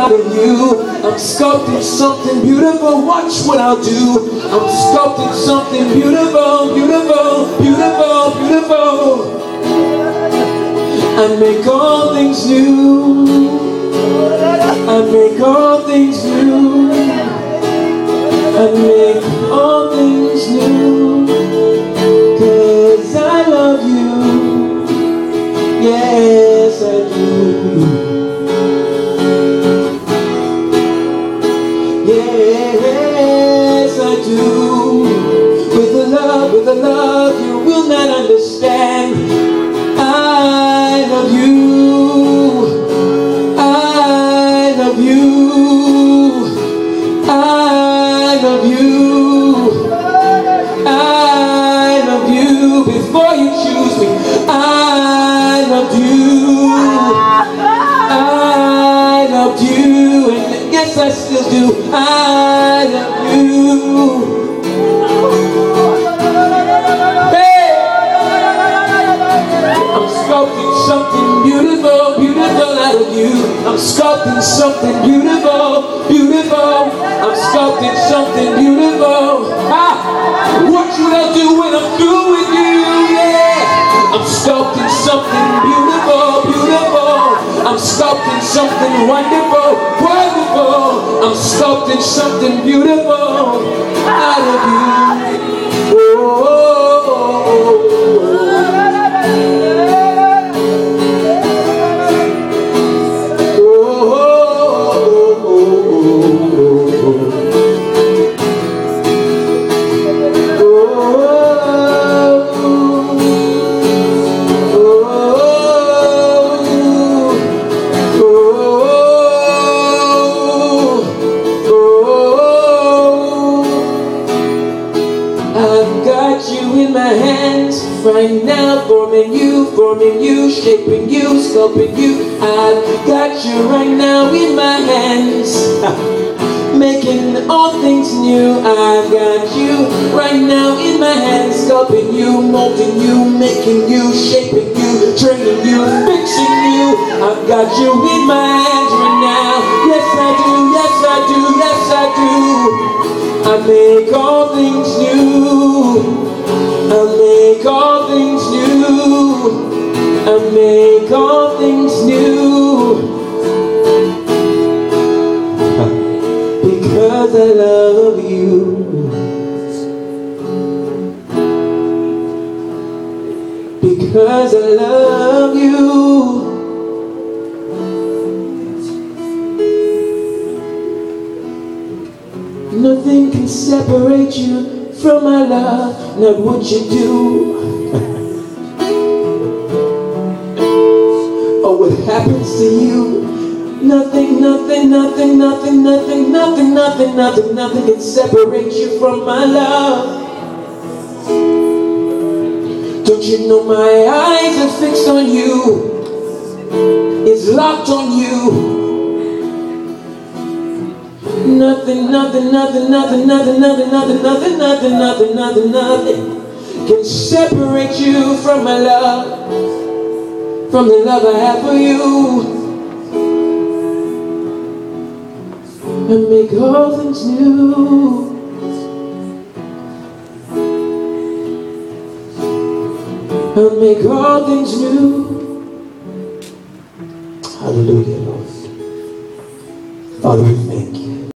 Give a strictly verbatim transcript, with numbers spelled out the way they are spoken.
out of you. I'm sculpting something beautiful, watch what I'll do. I'm sculpting something beautiful, beautiful, beautiful, beautiful. I make all things new. I make all things new. I make all things new. 'Cause I love you. Yes, I do. Yes, I do. With a love, with a love you will not understand. I love you. I love you. I love you. I love you. Before you choose me, I loved you. I loved you. And yes, I still do. I love you. Hey! I'm sculpting something beautiful, beautiful out of you. I'm sculpting something beautiful, beautiful. I'm sculpting something beautiful. Ah! What should I do when I'm through with you? Yeah! I'm sculpting something beautiful, beautiful. I'm sculpting something wonderful, wonderful. I'm sculpting something beautiful out of you. Oh, oh, oh, oh, oh. I've got you in my hands right now, forming you, forming you, shaping you, sculpting you. I've got you right now in my hands, making all things new. I've got you right now in my hands, sculpting you, molding you, making you, shaping you, training you, fixing you. I've got you in my hands right now. Yes, I do, yes, I do, yes, I do. I make all things new. I make all things new. I make all things new. Because I love you. Because I love you. Nothing can separate you from my love, not what you do or what happens to you. Nothing, nothing, nothing, nothing, nothing, nothing, nothing, nothing, nothing can separate you from my love. Don't you know my eyes are fixed on you? It's locked on you. Nothing, nothing, nothing, nothing, nothing, nothing, nothing, nothing, nothing, nothing, nothing, nothing can separate you from my love, from the love I have for you. And make all things new. And make all things new. Hallelujah, Lord. Father, we thank you.